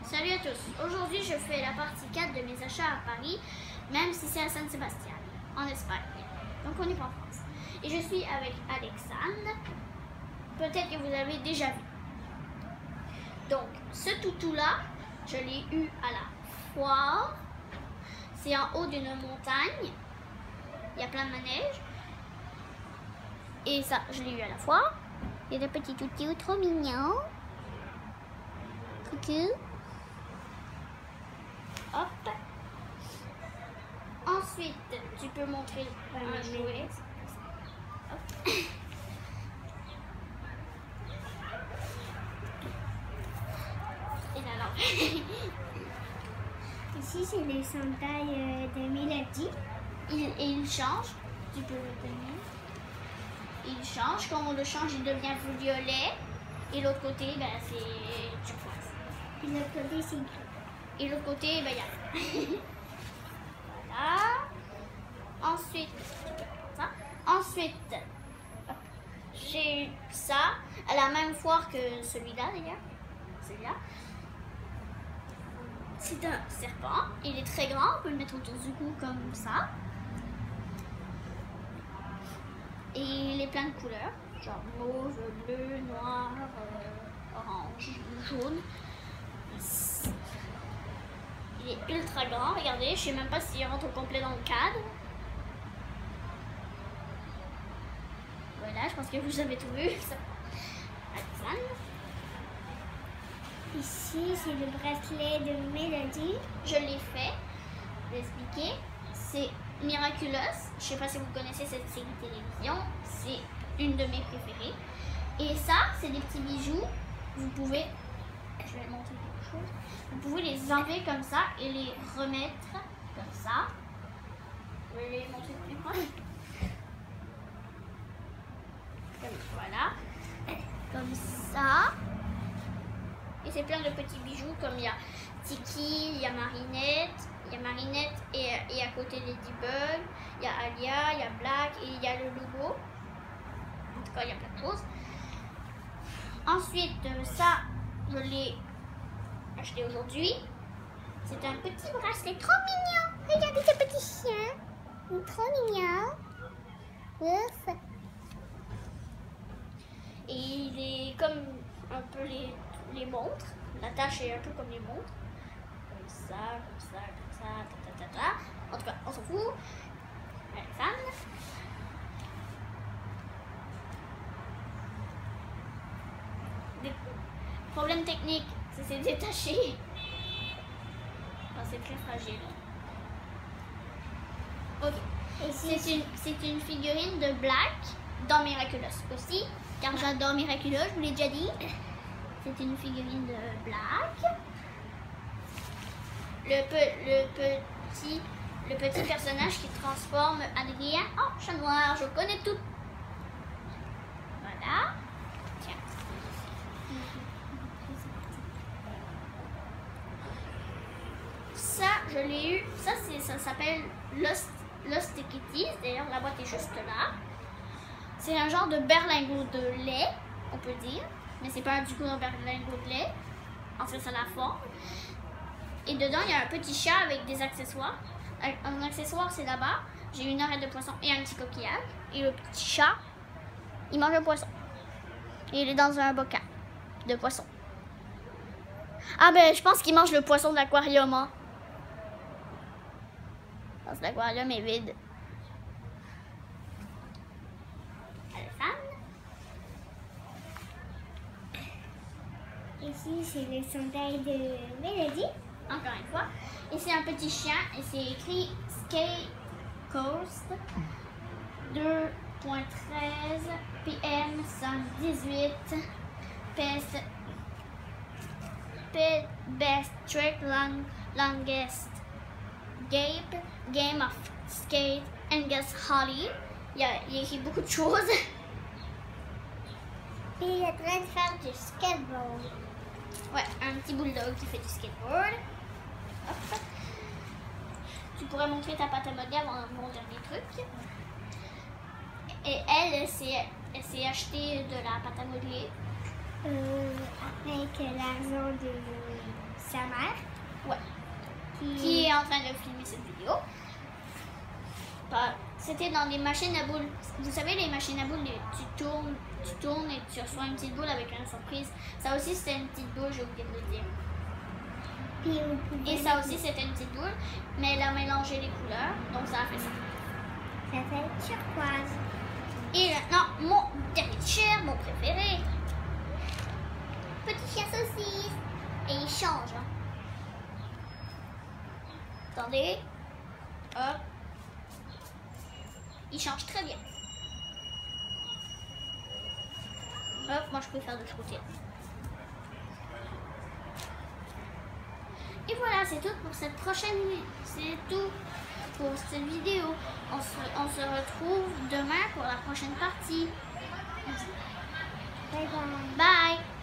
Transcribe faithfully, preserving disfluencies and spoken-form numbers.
Salut à tous, aujourd'hui je fais la partie quatre de mes achats à Paris, même si c'est à San Sebastián, en Espagne, donc on n'est pas en France. Et je suis avec Alexandre, peut-être que vous avez déjà vu. Donc ce toutou là, je l'ai eu à la foire, c'est en haut d'une montagne, il y a plein de manèges, et ça je l'ai eu à la foire. Il y a des petits toutous trop mignons. Coucou. Hop. Ensuite, tu peux montrer un jouet. Hop. Et la lampe. Ici, c'est les sandales de Mélodie. Il, et il change. Tu peux le tenir. Il change. Quand on le change, il devient violet. Et l'autre côté, ben, c'est turquoise. Et l'autre côté, c'est gris. Et l'autre côté, ben, il y a. Voilà. Ensuite, ça. Ensuite, j'ai eu ça à la même foire que celui-là d'ailleurs. Celui-là. C'est un serpent. Il est très grand. On peut le mettre autour du cou comme ça. Et il est plein de couleurs. Genre mauve, bleu, noir, euh, orange, jaune. Il est ultra grand, regardez, je sais même pas s'il rentre au complet dans le cadre. Voilà, je pense que vous avez tout vu. Alexandre. Ici, c'est le bracelet de Mélodie. Je l'ai fait, je vais expliquer. C'est Miraculous. Je sais pas si vous connaissez cette série télévision. C'est une de mes préférées. Et ça, c'est des petits bijoux. Vous pouvez, je vais montrer quelque chose. Vous pouvez les enlever comme ça et les remettre comme ça. Je vais les montrer plus proche. Comme voilà. Comme ça. Et c'est plein de petits bijoux comme il y a Tiki, il y a Marinette. Il y a Marinette et, et à côté Ladybug. Il y a Alia, il y a Black et il y a le logo. En tout cas, il y a plein de choses. Ensuite, ça, je l'ai acheté aujourd'hui. C'est un petit bracelet trop mignon. Regardez ce petit chien. Il est trop mignon. Ouf. Et il est comme un peu les, les montres. La tâche est un peu comme les montres. Comme ça, comme ça, comme ça, ta, ta, ta, ta. En tout cas, on s'en fout. Alexandre. Des problèmes techniques, c'est c'est détaché. Enfin, c'est très fragile. Ok. C'est une, c'est une figurine de Black dans Miraculous aussi, car j'adore Miraculous, je vous l'ai déjà dit. C'est une figurine de Black. Le, pe, le, petit, le petit personnage qui transforme Adrien en chat noir, je connais tout. Voilà. Tiens. Ça, je l'ai eu. Ça, ça s'appelle Lost, Lost Kitties. D'ailleurs, la boîte est juste là. C'est un genre de berlingot de lait, on peut dire. Mais c'est pas du coup un berlingot de lait. En fait, ça la forme. Et dedans, il y a un petit chat avec des accessoires. Un accessoire, c'est là-bas. J'ai une arête de poisson et un petit coquillage. Et le petit chat, il mange le poisson. Et il est dans un bocal de poisson. Ah ben, je pense qu'il mange le poisson de l'aquarium. Hein. Parce que l'aquarium est vide. Alexandre. Ici, c'est les sandales de Mélodie. Encore une fois. Et c'est un petit chien et c'est écrit Skate Coast deux point treize P M cent dix-huit Best, best Trick long, Longest Game Game of Skate Angus Holly. Il y a, il y a écrit beaucoup de choses. Puis il est en train de faire du skateboard. Ouais, un petit bulldog qui fait du skateboard. Hop. Tu pourrais montrer ta pâte à modeler avant mon dernier truc. Et elle, elle s'est achetée de la pâte à modeler. Euh, avec l'argent de sa sa mère. Ouais. Qui, Qui est en train de filmer cette vidéo. Bah, c'était dans des machines à boules. Vous savez, les machines à boules, les- tu tournes, tu tournes et tu reçois une petite boule avec une surprise. Ça aussi, c'était une petite boule, j'ai oublié de le dire. Puis vous pouvez Et ça aussi, c'était une petite boule, mais elle a mélangé les couleurs, donc ça a fait ça. Ça fait turquoise. Et maintenant, mon dernier chien, mon préféré. Petit chien saucisse. Et il change. Hein. Attendez. Hop. Il change très bien. Hop, moi je peux faire de l'autre côté. Et voilà, c'est tout pour cette prochaine. C'est tout pour cette vidéo. On se, on se retrouve demain pour la prochaine partie. Bye bye. Bye!